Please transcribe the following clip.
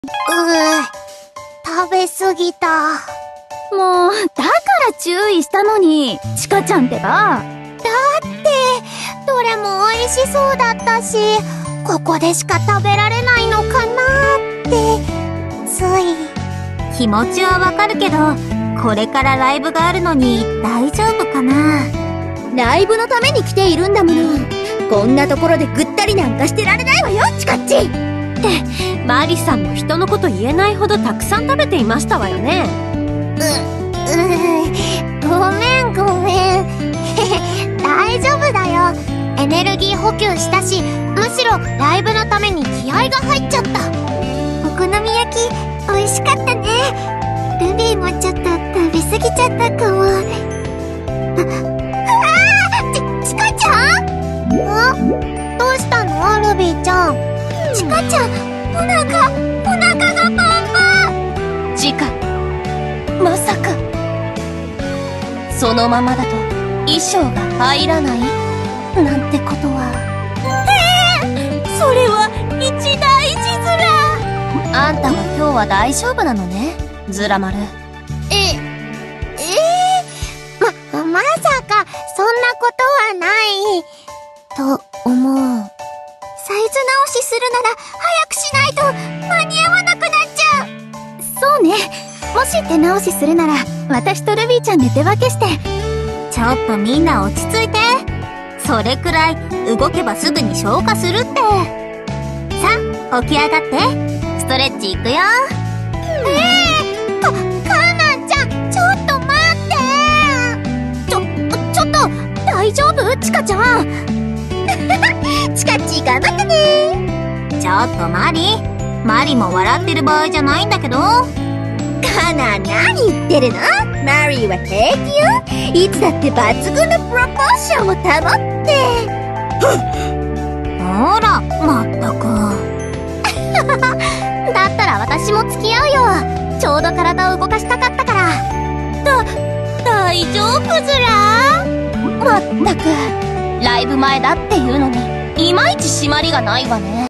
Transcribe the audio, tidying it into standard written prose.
食べ過ぎた。 もう、だから注意したのに、ちかちゃんってば。 どれも美味しそうだったし、ここでしか食べられないのかなって、つい。 気持ちはわかるけど、これからライブがあるのに大丈夫かな。 ライブのために来ているんだもの。こんなところでぐったりなんかしてられないわよ、チカッチ。 ってマリさんも人のこと言えないほどたくさん食べていましたわよね。 ごめん。大丈夫だよ。エネルギー補給したし、むしろライブのために気合が入っちゃった。お好み焼き美味しかったね。ルビーもちょっと食べ過ぎちゃったかも。ちかちゃん？どうしたのルビーちゃん。ちかちゃん、お腹がパンパン。 チカ、まさかそのままだと衣装が入らないなんてことは。 それは一大事ずら。 あんたは今日は大丈夫なのね、ズラ丸。 まさかそんなことはないと思う。サイズ直しするなら早くしないと間に合わなくなっちゃう。 そうね。もし手直しするなら、私とルビーちゃんで手分けして。 ちょっとみんな落ち着いて。それくらい動けばすぐに消化するって。さあ、起き上がって。ストレッチいくよ。 カーナンちゃん、ちょっと待って。 ちょっと、大丈夫？チカちゃん。 チカッチ頑張ってね。 ちょっとマリも笑ってる場合じゃないんだけど。 カナ、何言ってるの？マリーは平気よ。いつだって抜群のプロポーションを保って。 ほら、まったく。 だったら私も付き合うよ。ちょうど体を動かしたかったから。 大丈夫ずら？ まったく、ライブ前だっていうのにいまいち締まりがないわね。